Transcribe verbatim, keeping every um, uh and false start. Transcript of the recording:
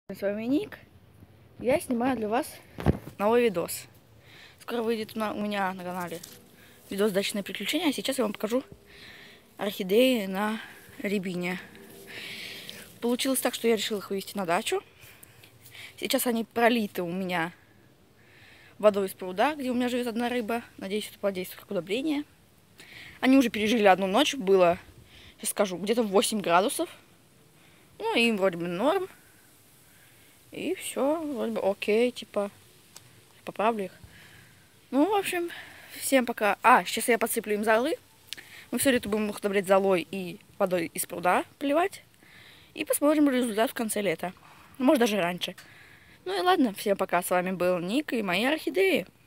С вами Ник. Я снимаю для вас новый видос. Скоро выйдет у меня на канале видос «Дачные приключения». А сейчас я вам покажу орхидеи на рябине. Получилось так, что я решила их вывести на дачу. Сейчас они пролиты у меня водой из пруда, где у меня живет одна рыба. Надеюсь, это подействует как удобрение. Они уже пережили одну ночь. Было, сейчас скажу, где-то восемь градусов. Ну, им вроде бы норм. И все, вроде бы окей, типа, поправлю их. Ну, в общем, всем пока. А, сейчас я подсыплю им золы. Мы все лето будем их удобрять золой и водой из пруда поливать. И посмотрим результат в конце лета. Может, даже раньше. Ну и ладно, всем пока. С вами был Ник и мои орхидеи.